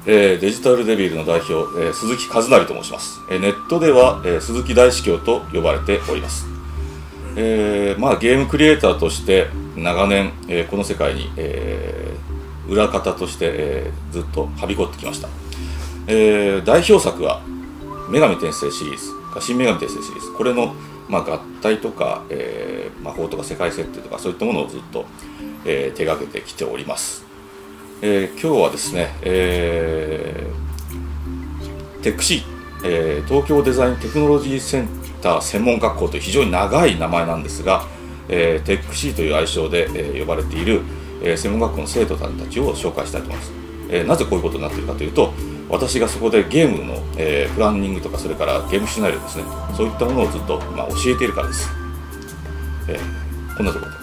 デジタルデビルの代表、鈴木和成と申します。ネットでは、鈴木大司教と呼ばれております。ゲームクリエイターとして長年、この世界に、裏方として、ずっとはびこってきました。代表作は女神転生シリーズ、新女神転生シリーズ、これの、合体とか、魔法とか世界設定とかそういったものをずっと、手がけてきております。今日はですね、テックシー、東京デザインテクノロジーセンター専門学校という非常に長い名前なんですが、テックシーという愛称で、呼ばれている、専門学校の生徒さんたちを紹介したいと思います。なぜこういうことになっているかというと、私がそこでゲームの、プランニングとか、それからゲームシナリオですね、そういったものをずっと、教えているからです。こんなところで